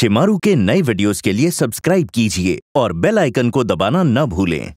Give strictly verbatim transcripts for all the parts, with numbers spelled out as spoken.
शिमारू के नए वीडियोस के लिए सब्सक्राइब कीजिए और बेल आइकन को दबाना न भूलें।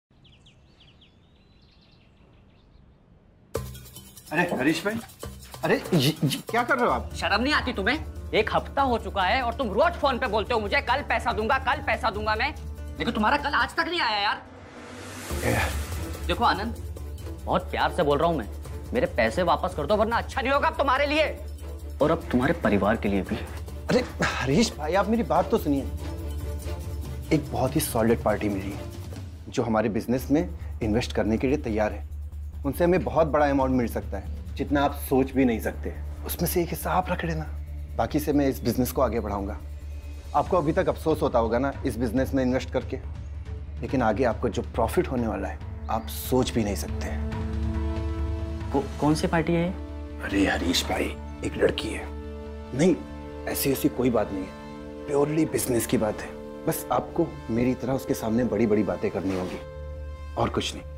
अरे हरीश भाई, अरे ये, ये, क्या कर रहे हो आप? शर्म नहीं आती तुम्हें? एक हफ्ता हो चुका है और तुम रोज फोन पे बोलते हो मुझे कल पैसा दूंगा कल पैसा दूंगा मैं, लेकिन तुम्हारा कल आज तक नहीं आया यार। देखो आनंद, बहुत प्यार से बोल रहा हूँ मैं, मेरे पैसे वापस कर दो वरना अच्छा नहीं होगा अब तुम्हारे लिए और अब तुम्हारे परिवार के लिए भी। अरे हरीश भाई, आप मेरी बात तो सुनिए। एक बहुत ही सॉलिड पार्टी मिली है जो हमारे बिजनेस में इन्वेस्ट करने के लिए तैयार है। उनसे हमें बहुत बड़ा अमाउंट मिल सकता है, जितना आप सोच भी नहीं सकते। उसमें से एक हिस्सा आप रख लेना, बाकी से मैं इस बिजनेस को आगे बढ़ाऊंगा। आपको अभी तक अफसोस होता होगा ना इस बिजनेस में इन्वेस्ट करके, लेकिन आगे आपको जो प्रॉफिट होने वाला है आप सोच भी नहीं सकते। को, कौन सी पार्टी है? अरे हरीश भाई, एक लड़की है। नहीं, ऐसी ऐसी कोई बात नहीं है, प्योरली बिजनेस की बात है। बस आपको मेरी तरह उसके सामने बड़ी बड़ी बातें करनी होगी और कुछ नहीं।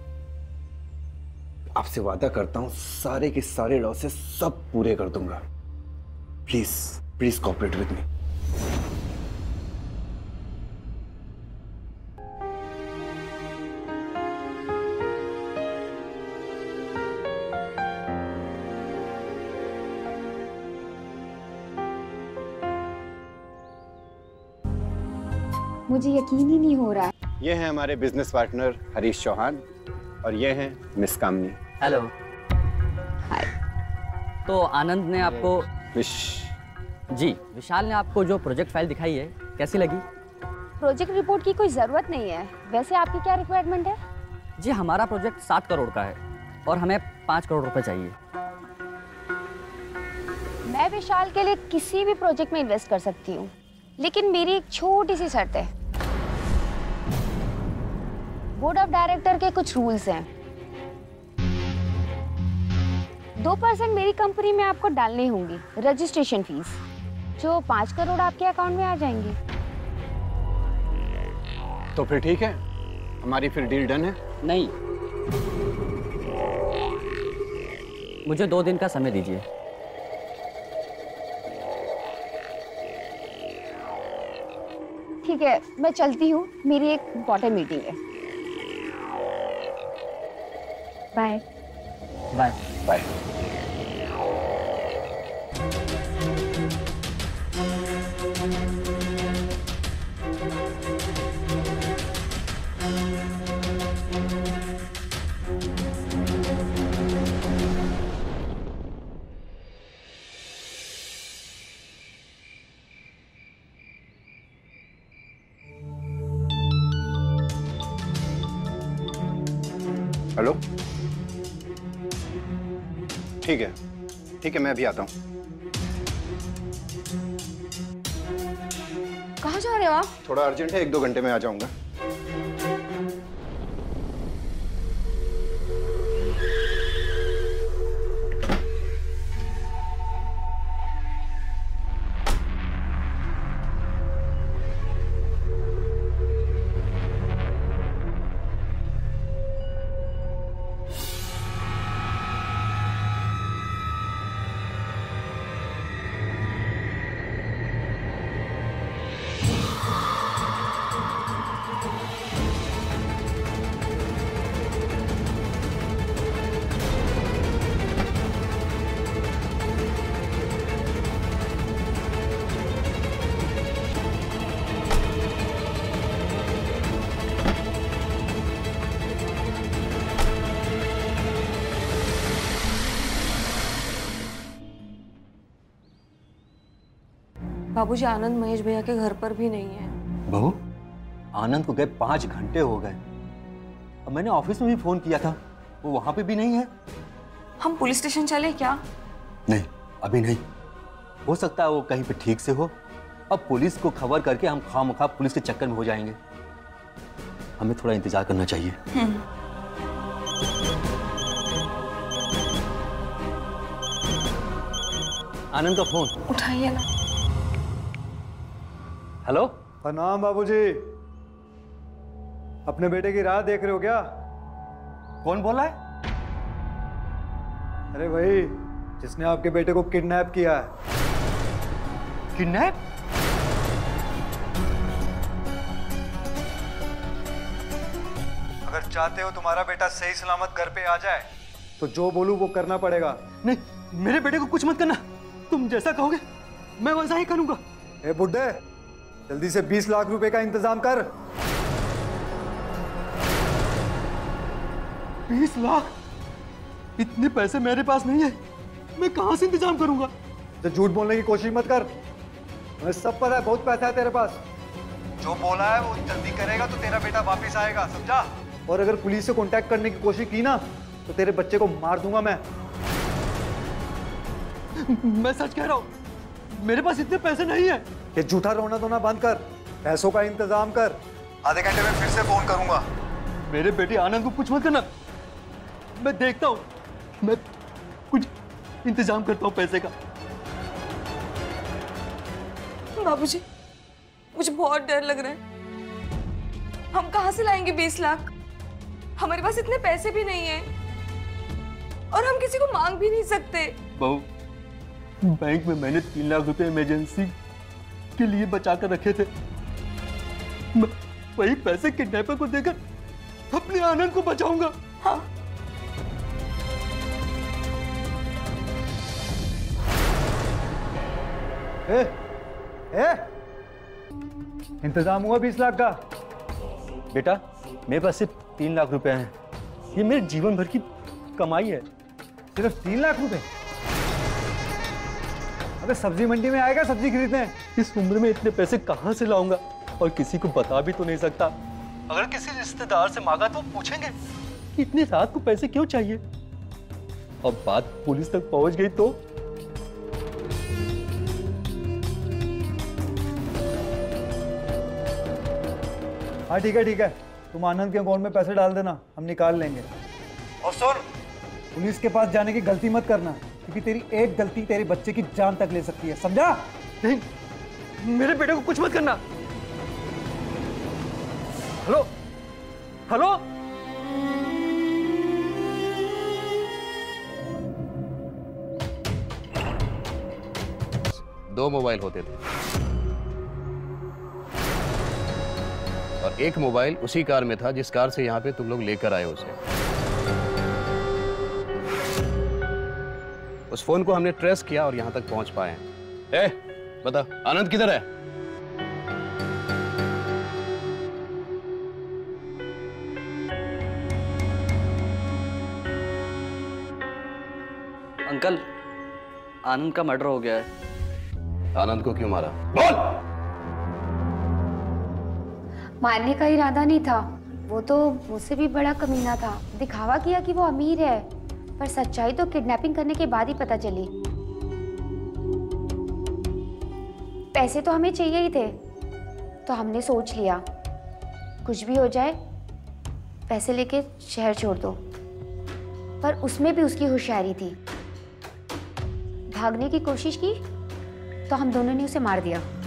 आपसे वादा करता हूं सारे के सारे लॉसेस सब पूरे कर दूंगा। Please please cooperate with me. मुझे यकीन ही नहीं हो रहा है। ये हैं हमारे बिजनेस पार्टनर हरीश चौहान और ये हैं मिस कामनी। हेलो। हाय। तो आनंद ने आपको विश जी विशाल ने आपको जो प्रोजेक्ट फाइल दिखाई है कैसी लगी? प्रोजेक्ट रिपोर्ट की कोई जरूरत नहीं है। वैसे आपकी क्या रिक्वायरमेंट है? जी हमारा प्रोजेक्ट सात करोड़ का है और हमें पाँच करोड़ रुपए चाहिए। मैं विशाल के लिए किसी भी प्रोजेक्ट में इन्वेस्ट कर सकती हूँ, लेकिन मेरी एक छोटी सी शर्त है। बोर्ड ऑफ डायरेक्टर के कुछ रूल्स हैं। दो परसेंट मेरी कंपनी में आपको डालनी होंगी रजिस्ट्रेशन फीस, जो पाँच करोड़ आपके अकाउंट में आ जाएंगी। तो फिर ठीक है, हमारी फिर डील डन है। नहीं, मुझे दो दिन का समय दीजिए। ठीक है, मैं चलती हूँ, मेरी एक इम्पोर्टेंट मीटिंग है। Bye bye bye. हेलो, ठीक है ठीक है, मैं अभी आता हूँ। कहाँ जा रहे हो आप? थोड़ा अर्जेंट है, एक दो घंटे में आ जाऊंगा। बाबूजी, आनंद महेश भैया के घर पर भी नहीं है। बहू, आनंद को गए पांच घंटे हो गए। अब मैंने ऑफिस में भी फोन किया था, वो वहां पे भी नहीं है। हम पुलिस स्टेशन चले क्या? नहीं, अभी नहीं। हो सकता है वो कहीं पे ठीक से हो। अब पुलिस को खबर करके हम खामखा पुलिस के चक्कर में हो जाएंगे। हमें थोड़ा इंतजार करना चाहिए। आनंद का फोन उठाइए ना। हेलो। प्रणाम बाबूजी, अपने बेटे की राह देख रहे हो क्या? कौन बोल रहा है? अरे वही जिसने आपके बेटे को किडनैप किया है। किडनैप? अगर चाहते हो तुम्हारा बेटा सही सलामत घर पे आ जाए तो जो बोलूं वो करना पड़ेगा। नहीं, मेरे बेटे को कुछ मत करना। तुम जैसा कहोगे मैं वैसा ही करूंगा। ए बुड्ढे, जल्दी से बीस लाख रुपए का इंतजाम कर। बीस लाख? इतने पैसे मेरे पास नहीं है, मैं कहां से इंतजाम करूंगा? तो झूठ बोलने की कोशिश मत कर, मुझे सब पता है, बहुत पैसा है तेरे पास। जो बोला है वो जल्दी करेगा तो तेरा बेटा वापस आएगा, समझा? और अगर पुलिस से कांटेक्ट करने की कोशिश की ना तो तेरे बच्चे को मार दूंगा मैं। मैं सच कह रहा हूं, मेरे पास इतने पैसे नहीं है। ये झूठा रोना धोना बंद कर, पैसों का इंतजाम कर। आधे घंटे में फिर से फोन करूंगा। मेरे बेटे आनंद को कुछ मत करना, मैं देखता हूं, मैं कुछ इंतजाम करता हूं पैसे का। बाबूजी, मुझे बहुत डर लग रहा है। हम कहां से लाएंगे बीस लाख? हमारे पास इतने पैसे भी नहीं है और हम किसी को मांग भी नहीं सकते। बहू, बैंक में मैंने तीन लाख रुपए इमरजेंसी के लिए बचा कर रखे थे। मैं वही पैसे किडनैपर को देकर अपने आनंद को बचाऊंगा। हाँ। ए, ए, इंतजाम हुआ बीस लाख का? बेटा, मेरे पास सिर्फ तीन लाख रुपए हैं, ये मेरे जीवन भर की कमाई है। सिर्फ तीन लाख रुपए? अबे सब्जी मंडी में आएगा सब्जी खरीदने। इस उम्र में इतने पैसे कहां से लाऊंगा और किसी को बता भी तो नहीं सकता। अगर किसी रिश्तेदार से मांगा तो पूछेंगे कि इतनी रात को पैसे क्यों चाहिए। अब बात पुलिस तक पहुंच गई तो हाँ ठीक है ठीक है, तुम आनंद के अकाउंट में पैसे डाल देना, हम निकाल लेंगे। और सुन, पुलिस के पास जाने की गलती मत करना, क्योंकि तेरी एक गलती तेरे बच्चे की जान तक ले सकती है, समझा? नहीं, मेरे बेटे को कुछ मत करना। हेलो हेलो, दो मोबाइल होते थे और एक मोबाइल उसी कार में था जिस कार से यहां पे तुम लोग लेकर आए उसे। उस फोन को हमने ट्रेस किया और यहां तक पहुंच पाए हैं। ए, बता, आनंद किधर है? अंकल, आनंद का मर्डर हो गया है। आनंद को क्यों मारा? बोल। मारने का इरादा नहीं था, वो तो मुझसे भी बड़ा कमीना था। दिखावा किया कि वो अमीर है, पर सच्चाई तो किडनैपिंग करने के बाद ही पता चली। पैसे तो हमें चाहिए ही थे, तो हमने सोच लिया कुछ भी हो जाए पैसे लेके शहर छोड़ दो। पर उसमें भी उसकी होशियारी थी। भागने की कोशिश की तो हम दोनों ने उसे मार दिया।